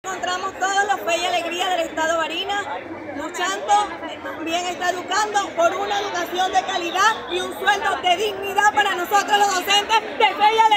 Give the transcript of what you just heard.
Encontramos todos los fe y alegría del Estado Barinas, luchando, también está educando por una educación de calidad y un sueldo de dignidad para nosotros los docentes de fe y alegría.